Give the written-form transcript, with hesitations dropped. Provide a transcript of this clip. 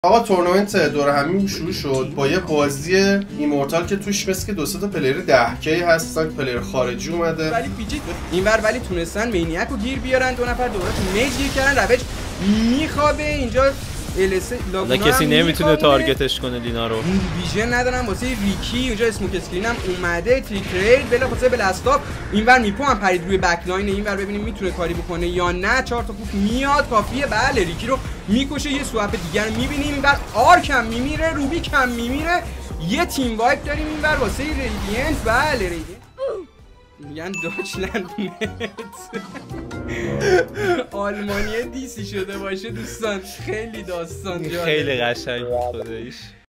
آقا تورنمنت دور همین شروع شد با یه بازی ایمورتال که توش مثل که 2 تا پلیر 10K هستن، پلیر خارجی اومده ولی پیچید اینور، ولی تونستن مینیک رو گیر بیارن. 2 نفر دوباره تو میج گیر کردن. روش میخوابه اینجا. حالا کسی نمیتونه تارگتش کنه لینا رو. ویژن ندارم واسه ریکی. اونجا اسموک اسکرین هم اومده. تریک ریل بلا واسه بلاستاپ. اینور میپو هم پرید روی بک لاین. اینور ببینیم میتونه کاری بکنه یا نه. 4 تا پوک میاد کافیه. بله ریکی رو میکشه. یه سوپ دیگر رو میبینیم. اینور آرک هم میمیره، روبیک هم میمیره. یه تیم وایپ داریم اینور واسه ریدینت. بله ریدینت میگن داچلند نت آلمانی دیسی شده باشه دوستان. خیلی داستان جالب، خیلی قشنگ بود خداییش.